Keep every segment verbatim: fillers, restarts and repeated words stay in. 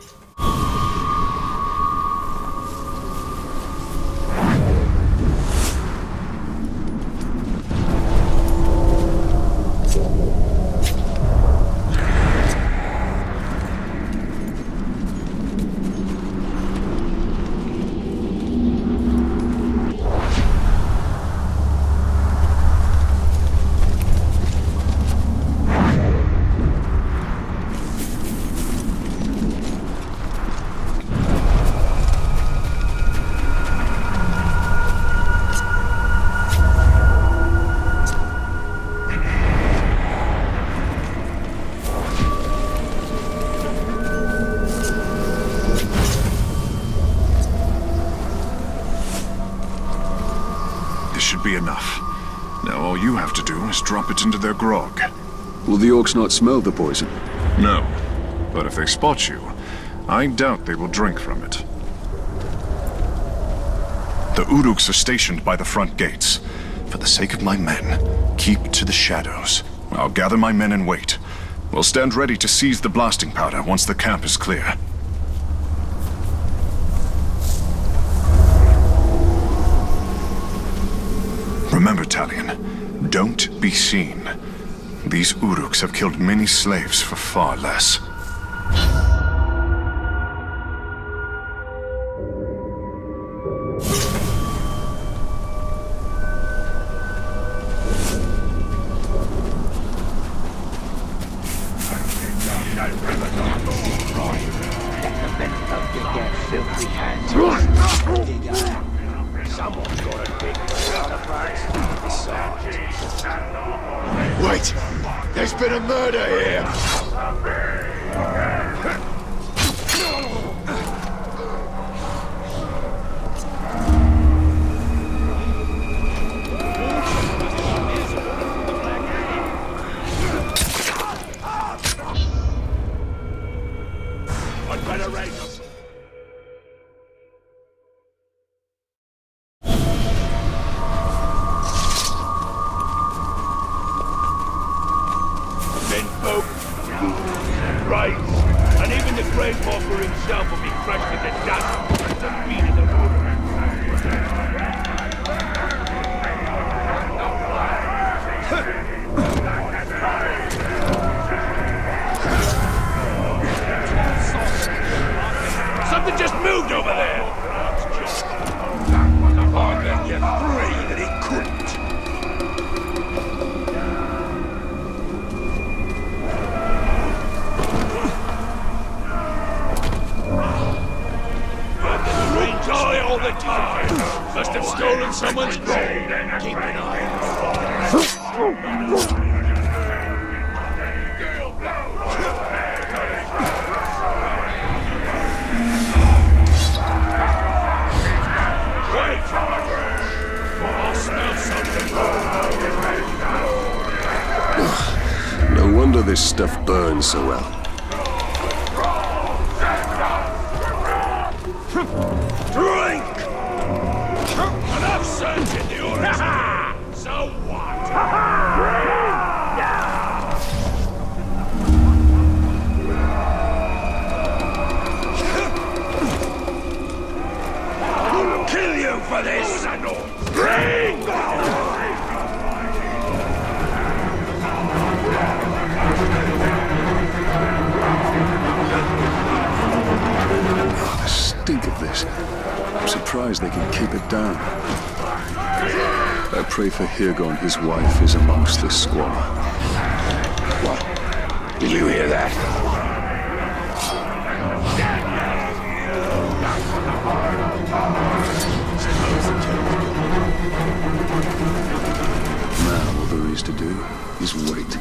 Be enough. Now all you have to do is drop it into their grog. Will the orcs not smell the poison? No. But if they spot you, I doubt they will drink from it. The Uruks are stationed by the front gates. For the sake of my men, keep to the shadows. I'll gather my men and wait. We'll stand ready to seize the blasting powder once the camp is clear. Remember, Talion, don't be seen. These Uruks have killed many slaves for far less. Wait! There's been a murder here! I'd better raise. Right, and even the Grave Walker himself will be crushed into dust at the feet of the Lord. Something just moved over there! Oh, then you're free that he couldn't! All the time. Must have stolen someone's gold. Keep an eye on Wait! I'll smell something. No wonder this stuff burns so well. Drink! Enough searching the Uruks! So what? I'll kill you for this! Drink! The stink of this. I'm surprised they can keep it down. I pray for Hirgon, his wife is amongst the squalor. What? Did you hear that? Now all there is to do is wait.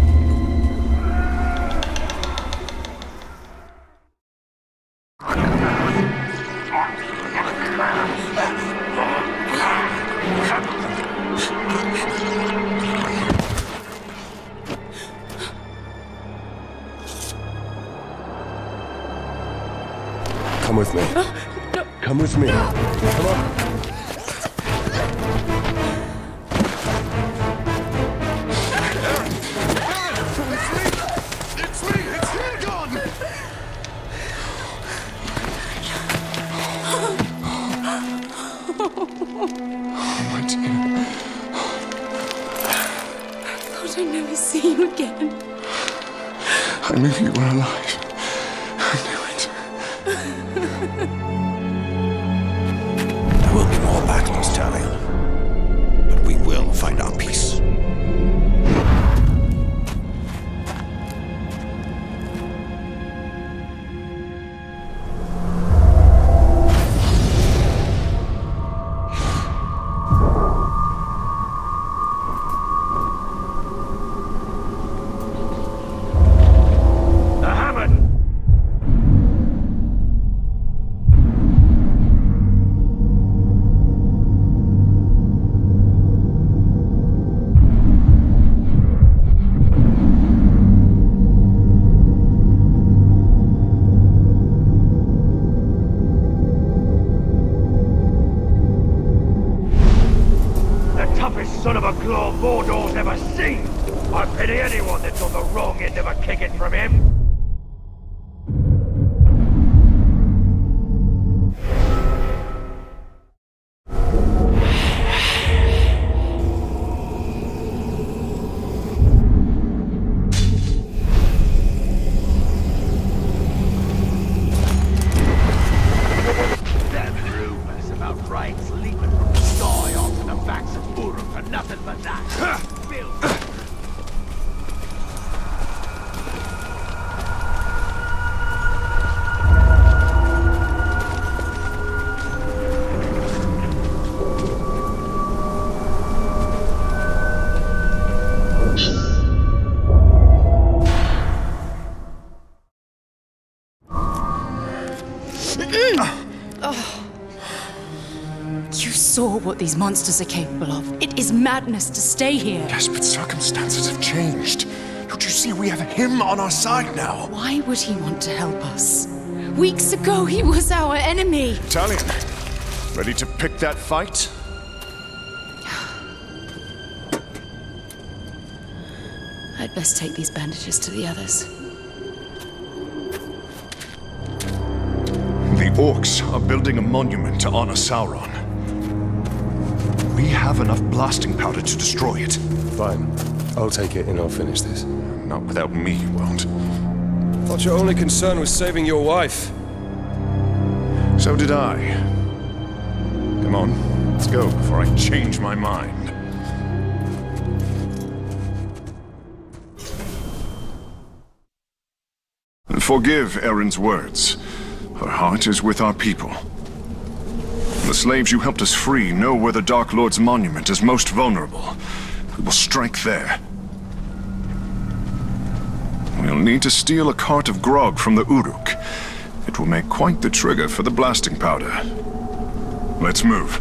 Come with me. No, no. Come with me. No. Come on. It's me! It's Hirgon! knew you were alive. I knew it. There will be more battles, Talion. But we will find our peace. Son of a claw Mordor's ever seen! I pity anyone that's on the wrong end of a kicking from him! Them rumors about rights leaping from the sky onto the backs of Uruk are nothing but that. Build. You saw what these monsters are capable of. It is madness to stay here. Yes, but circumstances have changed. Don't you see we have him on our side now? Why would he want to help us? Weeks ago, he was our enemy. Talion, ready to pick that fight? I'd best take these bandages to the others. The orcs are building a monument to honor Sauron. We have enough blasting powder to destroy it. Fine. I'll take it and I'll finish this. Not without me, you won't. Thought your only concern was saving your wife. So did I. Come on, let's go before I change my mind. Forgive Erin's words. Her heart is with our people. The slaves you helped us free know where the Dark Lord's monument is most vulnerable. We will strike there. We'll need to steal a cart of grog from the Uruk. It will make quite the trigger for the blasting powder. Let's move.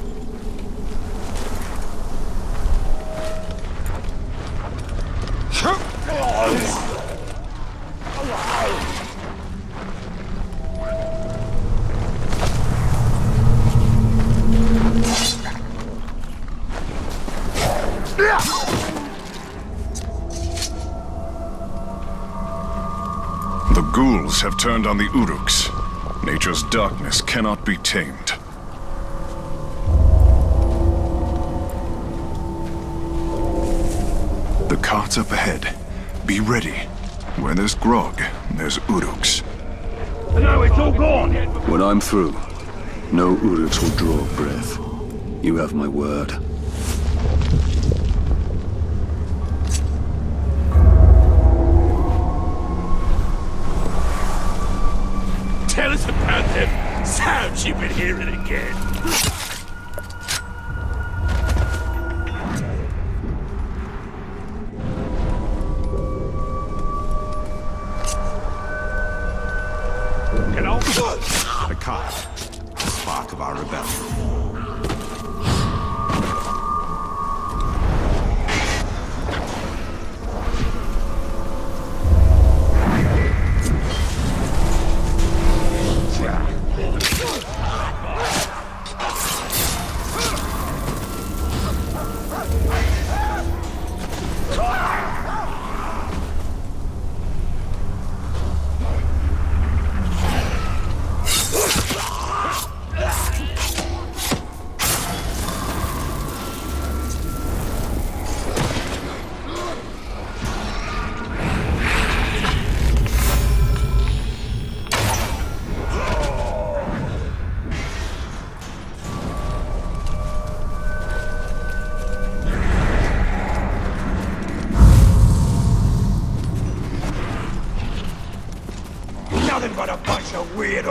The ghouls have turned on the Uruks. Nature's darkness cannot be tamed. The cart's up ahead. Be ready. Where there's grog, there's Uruks. No, it's all gone! When I'm through, no Uruks will draw breath. You have my word. Tell us about them sounds you've been hearing again. Get on. The cart, the spark of our rebellion.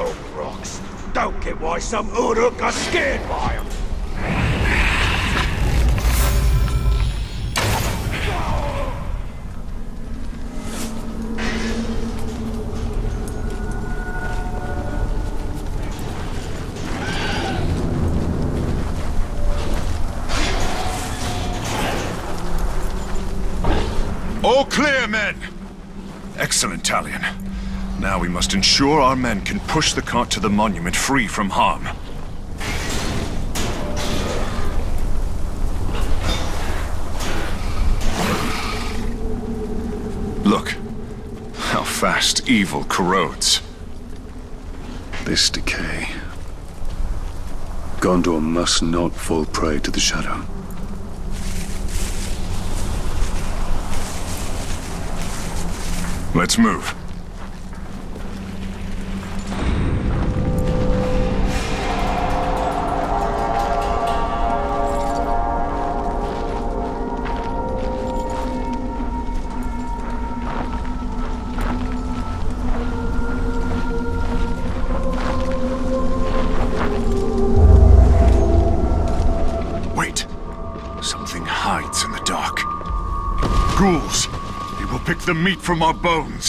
old rocks. Don't get why some Uruk got scared by them. All clear, men! Excellent, Talion. Now we must ensure our men can push the cart to the monument free from harm. Look, how fast evil corrodes. This decay. Gondor must not fall prey to the Shadow. Let's move. Wait. Something hides in the dark. Ghouls. They will pick the meat from our bones.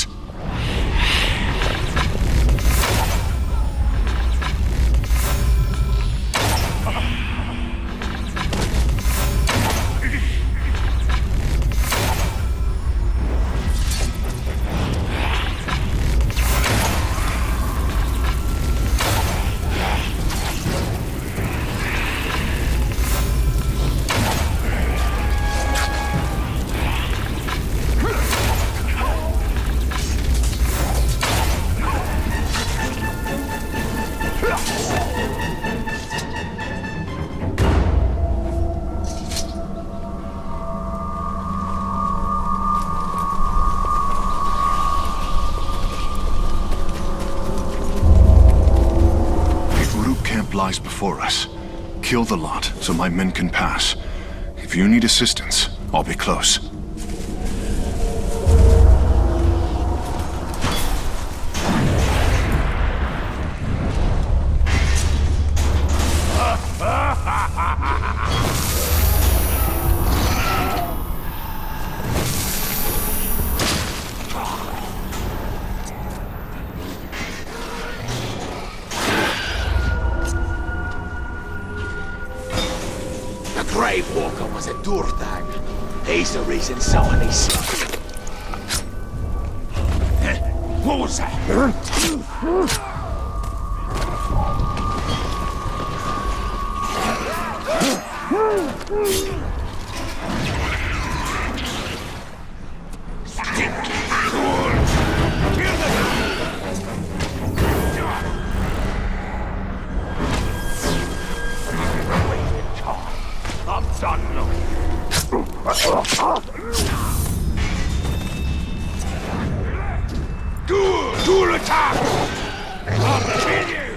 Lies before us. Kill the lot so my men can pass. If you need assistance, I'll be close. Grave Walker was a Durthan. He's the reason someone is... What was that? Duel! Duel attack! I'll kill you!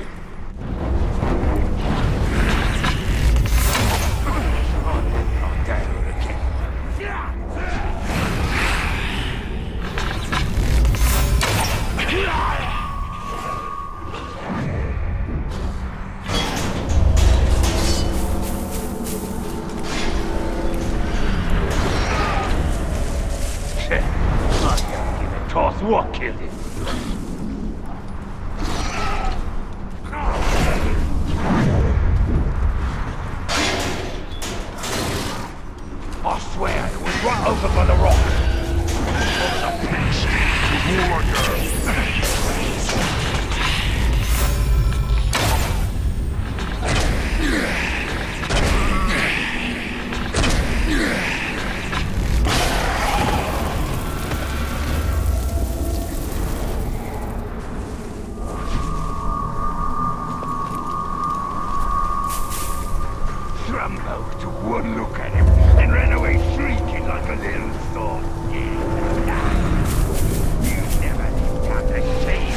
Toss what killed him? I swear it was right over by the rock. Trumbo took one look at him and ran away shrieking like a little thought. You never got the shame.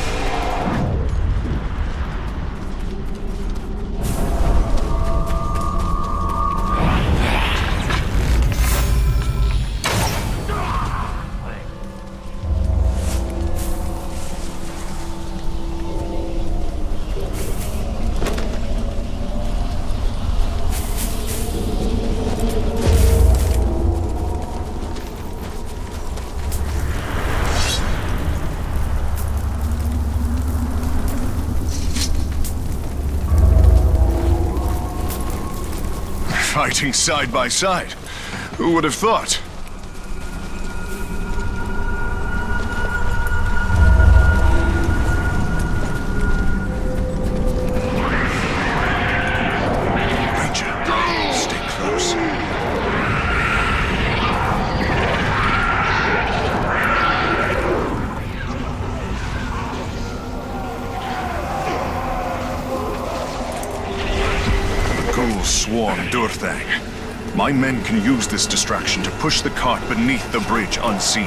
Fighting side by side. Who would have thought? Ranger, stay close. Swarm Durthang. My men can use this distraction to push the cart beneath the bridge unseen.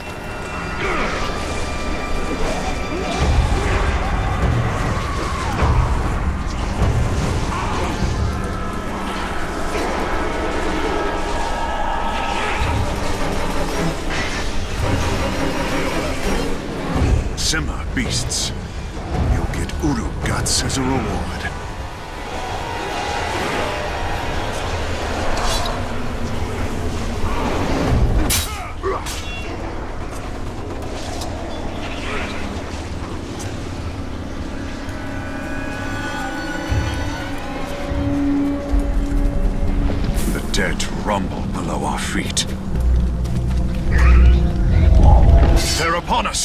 Simmer, beasts. You'll get Uruk guts as a reward. Dead rumble below our feet. They're upon us!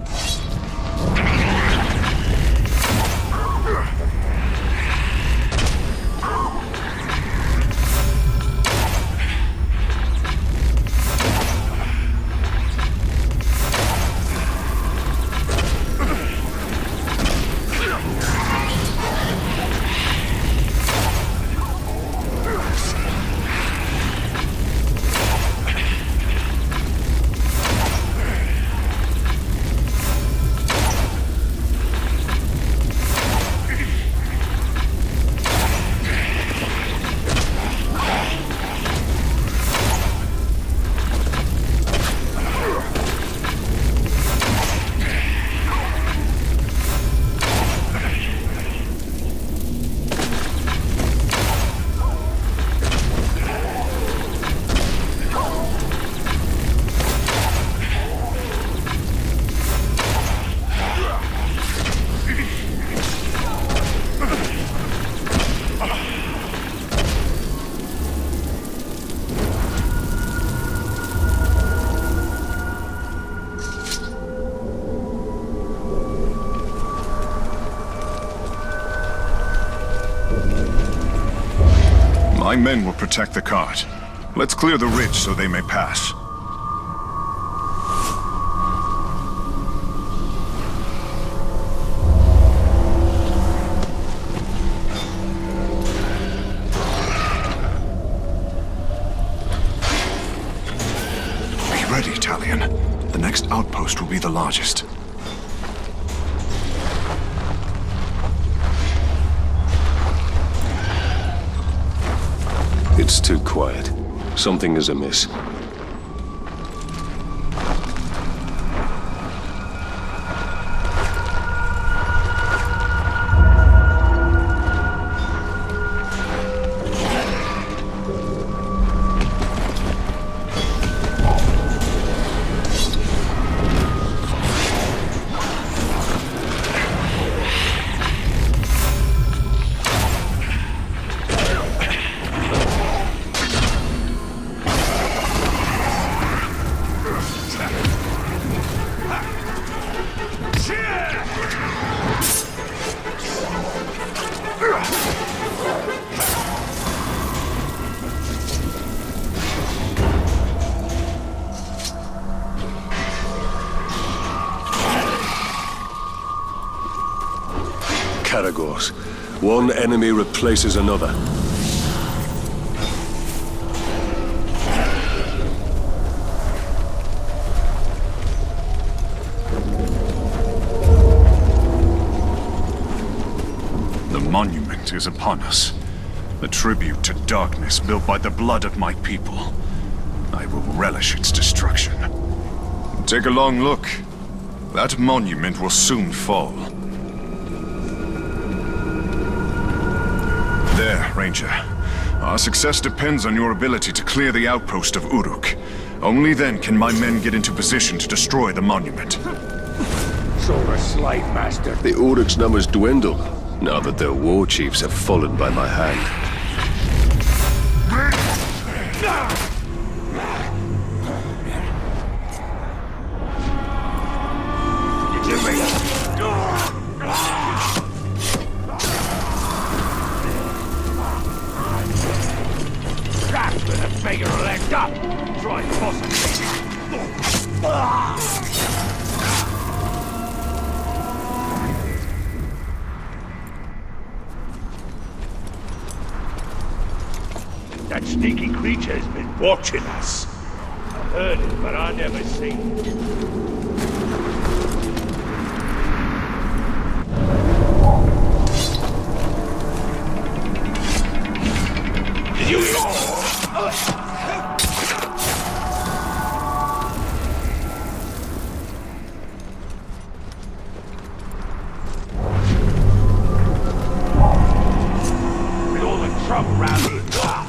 My men will protect the cart. Let's clear the ridge so they may pass. Be ready, Talion. The next outpost will be the largest. It's too quiet. Something is amiss. Caragors. One enemy replaces another. The monument is upon us. A tribute to darkness built by the blood of my people. I will relish its destruction. Take a long look. That monument will soon fall. There, Ranger. Our success depends on your ability to clear the outpost of Uruk. Only then can my men get into position to destroy the monument. So the Slave Master. The Uruk's numbers dwindle, now that their war chiefs have fallen by my hand. Make her leg up! Try possibly! That sneaky creature's been watching us. I heard it, but I never seen it. Did you hear? With all the trouble around here.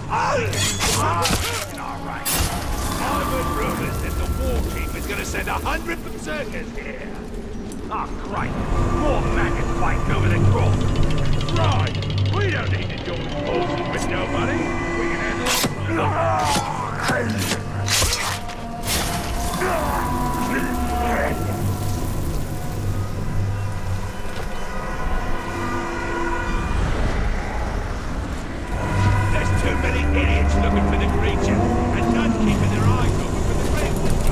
Alright. I've heard rumors that the Warkeeper's gonna send a hundred berserkers here. Ah, great. More maggots fighting over the cross. Right. We don't need to join forces with nobody. We can handle There's too many idiots looking for the creature, and none keeping their eyes open for the Rainwalker.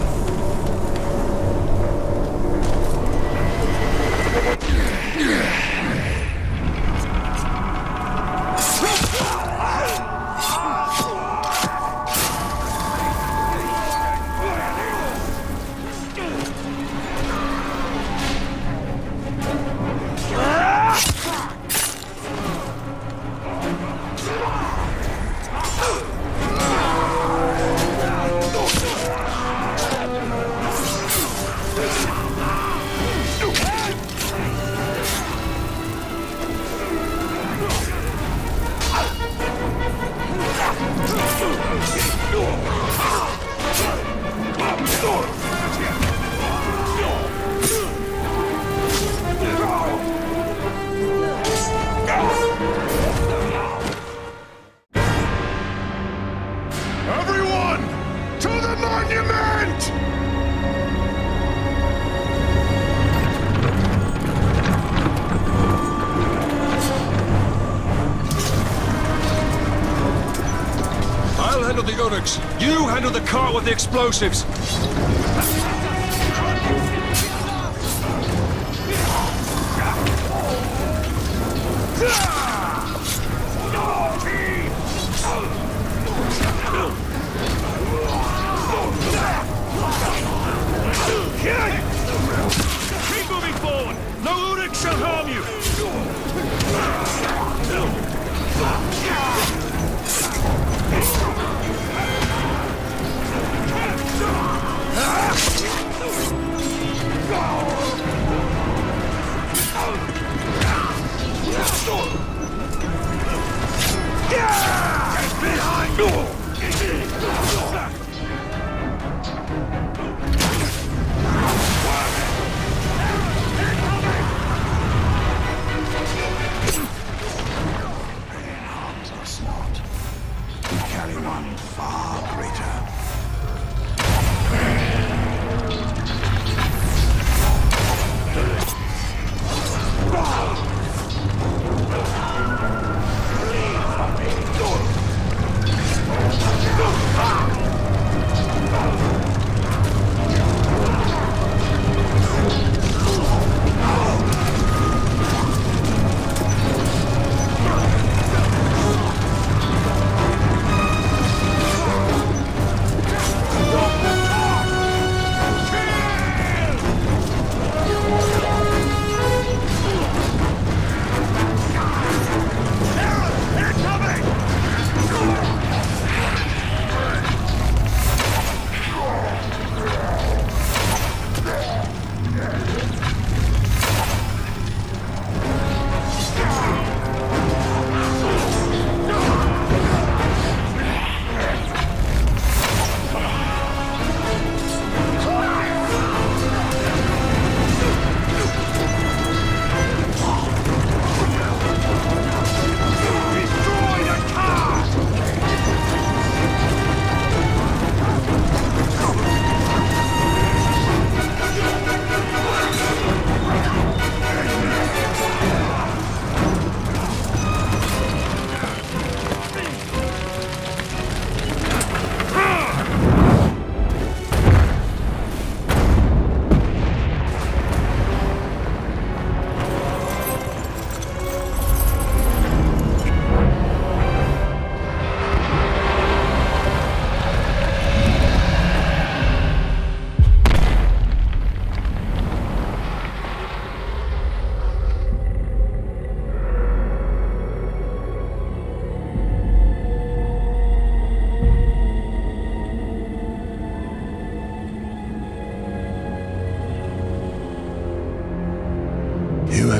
Everyone! To the monument! I'll handle the Uruks. You handle the cart with the explosives. Keep moving forward! No Uruk shall harm you! Get behind! Carry one far greater.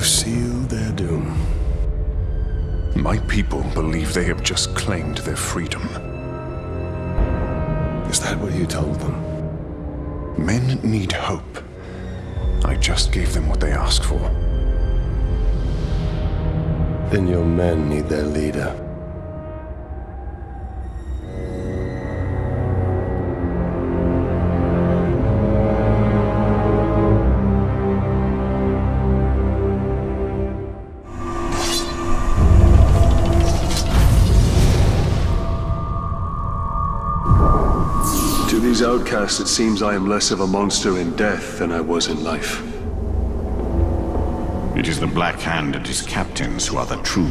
have sealed their doom. My people believe they have just claimed their freedom. Is that what you told them? Men need hope. I just gave them what they asked for. Then your men need their leader. To these outcasts, it seems I am less of a monster in death than I was in life. It is the Black Hand and his captains who are the true.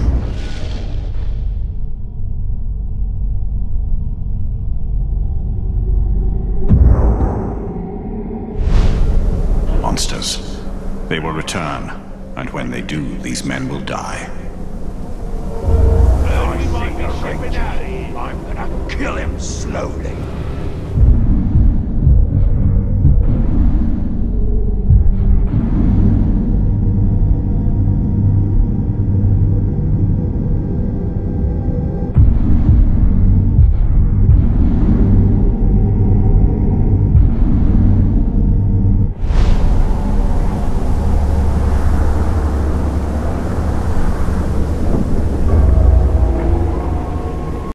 Monsters. They will return, and when they do, these men will die. I'm gonna kill him slowly.